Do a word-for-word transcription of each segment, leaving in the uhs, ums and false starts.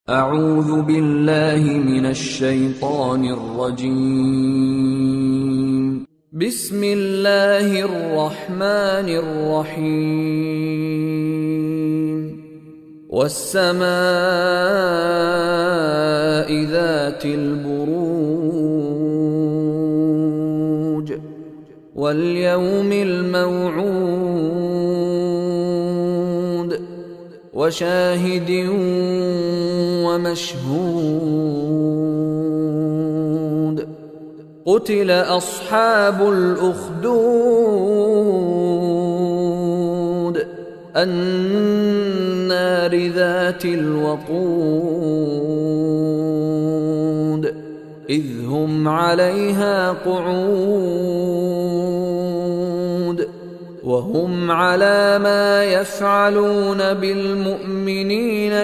أعوذ بالله من الشيطان الرجيم. بسم الله الرحمن الرحيم. والسماء ذات البروج واليوم الموعود وشاهد ومشهود. قتل أصحاب الأخدود النار ذات الوقود إذ هم عليها قعود وهم على ما يفعلون بالمؤمنين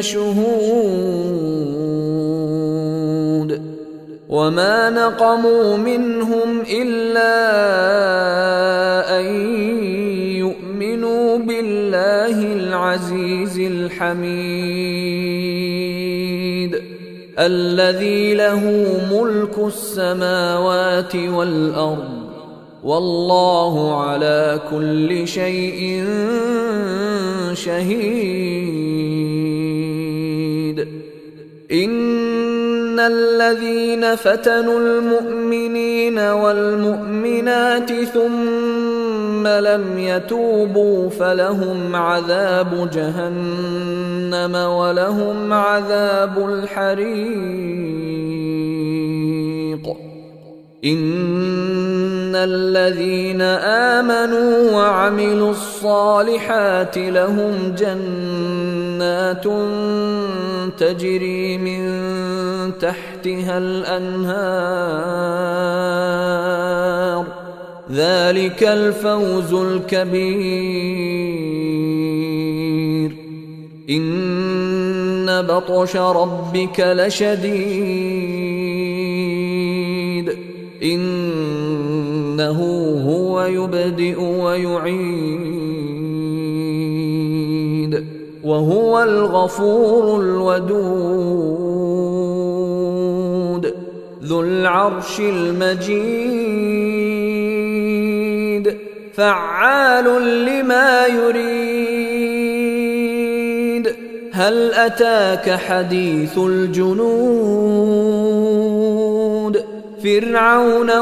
شهود. وما نقموا منهم إلا أن يؤمنوا بالله العزيز الحميد الذي له ملك السماوات والأرض والله على كل شيء شهيد. إن الذين فتنوا المؤمنين والمؤمنات ثم لم يتوبوا فلهم عذاب جهنم ولهم عذاب الحريق. إن الذين آمنوا وعملوا الصالحات لهم جنات تجري من تحتها الأنهار ذلك الفوز الكبير. إن بطش ربك لشديد إنه هو يبدئ ويعيد وهو الغفور الودود ذو العرش المجيد فعال لما يريد. هل أتاك حديث الجنود فرعون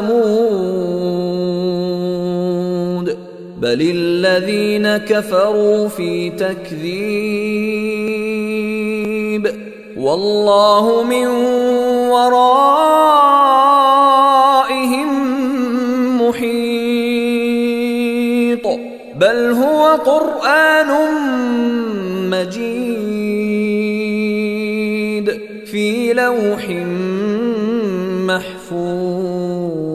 وثمود بل الذين كفروا في تكذيب والله من ورائهم محيط. بل هو قرآن مجيد في لوح محفوظ.